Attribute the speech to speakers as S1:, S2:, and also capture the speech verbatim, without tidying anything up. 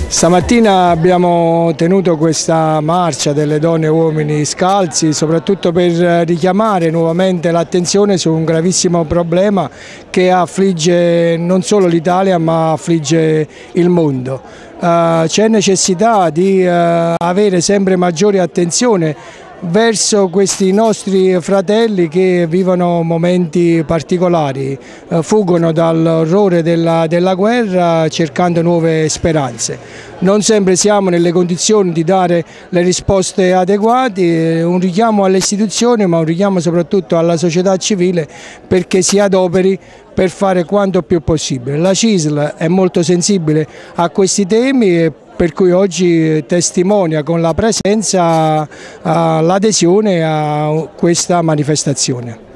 S1: Stamattina abbiamo tenuto questa marcia delle donne e uomini scalzi soprattutto per richiamare nuovamente l'attenzione su un gravissimo problema che affligge non solo l'Italia ma affligge il mondo. Uh, c'è necessità di uh, avere sempre maggiore attenzione verso questi nostri fratelli che vivono momenti particolari, eh, fuggono dall'orrore della, della guerra cercando nuove speranze. Non sempre siamo nelle condizioni di dare le risposte adeguate, un richiamo alle istituzioni ma un richiamo soprattutto alla società civile perché si adoperi per fare quanto più possibile. La C I S L è molto sensibile a questi temi e per cui oggi testimonia con la presenza l'adesione a questa manifestazione.